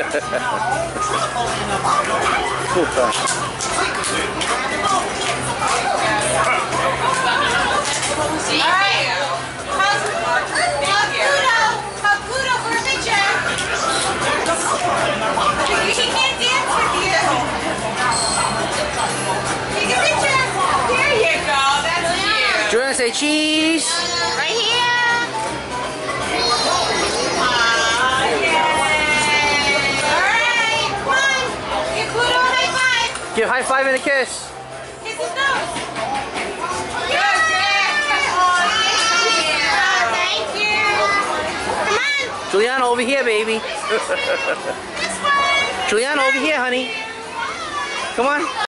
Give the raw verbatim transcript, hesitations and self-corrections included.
Do you want to say cheese? Right here. Alright, come on. Give Pluto a high five. Give high five and a kiss. Kiss his nose. Good, good. Oh, thank you. Come on. Juliana, over here, baby. This one. Juliana, over here, honey. Come on.